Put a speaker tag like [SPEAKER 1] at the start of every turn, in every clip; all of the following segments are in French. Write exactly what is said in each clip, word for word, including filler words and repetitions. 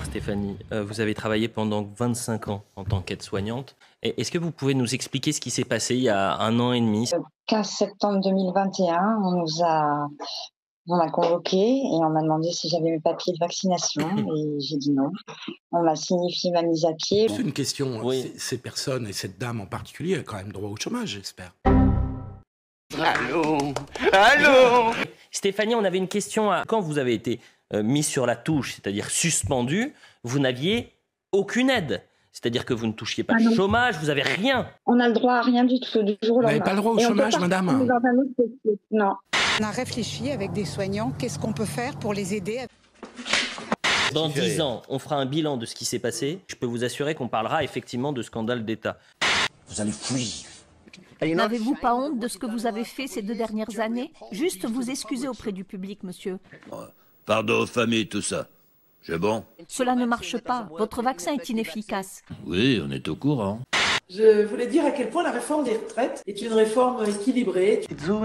[SPEAKER 1] Stéphanie. Euh, vous avez travaillé pendant vingt-cinq ans en tant qu'aide-soignante. Est-ce que vous pouvez nous expliquer ce qui s'est passé il y a un an et demi?
[SPEAKER 2] Le quinze septembre deux mille vingt et un, on nous a, on m'a convoqué et on m'a demandé si j'avais mes papiers de vaccination et j'ai dit non. On m'a signifié ma mise à pied.
[SPEAKER 3] C'est une question.
[SPEAKER 1] Oui.
[SPEAKER 3] Ces personnes et cette dame en particulier a quand même droit au chômage, j'espère.
[SPEAKER 4] Allô? Allô?
[SPEAKER 1] Stéphanie, on avait une question. À... Quand vous avez été euh, mis sur la touche, c'est-à-dire suspendu, vous n'aviez aucune aide. C'est-à-dire que vous ne touchiez pas le chômage, vous n'avez rien.
[SPEAKER 2] On n'a le droit à rien du tout du jour au lendemain.
[SPEAKER 3] Vous n'avez pas le droit au
[SPEAKER 2] Et
[SPEAKER 3] chômage, madame?
[SPEAKER 2] Non.
[SPEAKER 5] On a réfléchi avec des soignants, qu'est-ce qu'on peut faire pour les aider?
[SPEAKER 1] Dans dix ans, on fera un bilan de ce qui s'est passé. Je peux vous assurer qu'on parlera effectivement de scandale d'État.
[SPEAKER 4] Vous allez fuir.
[SPEAKER 6] N'avez-vous pas honte de ce que vous avez fait ces deux dernières années? Juste vous excuser auprès du public, monsieur.
[SPEAKER 7] Pardon aux familles, tout ça. C'est bon?
[SPEAKER 6] Cela ne marche pas. Votre vaccin est inefficace.
[SPEAKER 7] Oui, on est au courant.
[SPEAKER 8] Je voulais dire à quel point la réforme des retraites est une réforme équilibrée.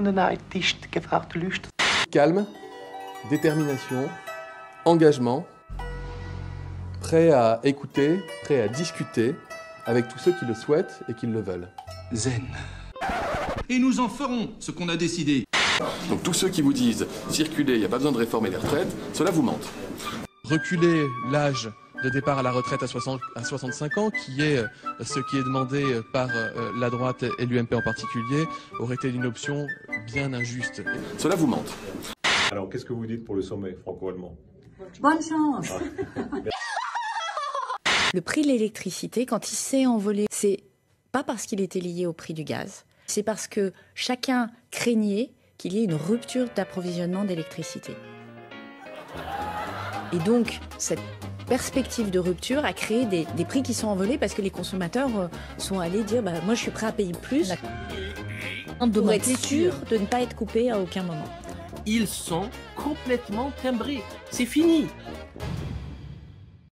[SPEAKER 9] Calme, détermination, engagement, prêt à écouter, prêt à discuter avec tous ceux qui le souhaitent et qui le veulent.
[SPEAKER 10] Zen. Et nous en ferons ce qu'on a décidé.
[SPEAKER 9] Donc tous ceux qui vous disent « circulez, il n'y a pas besoin de réformer les retraites », cela vous mentent. Reculer l'âge de départ à la retraite à, soixante, à soixante-cinq ans, qui est euh, ce qui est demandé par euh, la droite et l'U M P en particulier, aurait été une option bien injuste. Cela vous mentent.
[SPEAKER 11] Alors qu'est-ce que vous dites pour le sommet franco-allemand?
[SPEAKER 12] Bonne chance.
[SPEAKER 13] Le prix de l'électricité, quand il s'est envolé, c'est pas parce qu'il était lié au prix du gaz, c'est parce que chacun craignait qu'il y ait une rupture d'approvisionnement d'électricité. Et donc, cette perspective de rupture a créé des, des prix qui sont envolés parce que les consommateurs euh, sont allés dire bah, « moi je suis prêt à payer plus » pour être sûr de ne pas être coupé à aucun moment.
[SPEAKER 1] Ils sont complètement timbrés. C'est fini.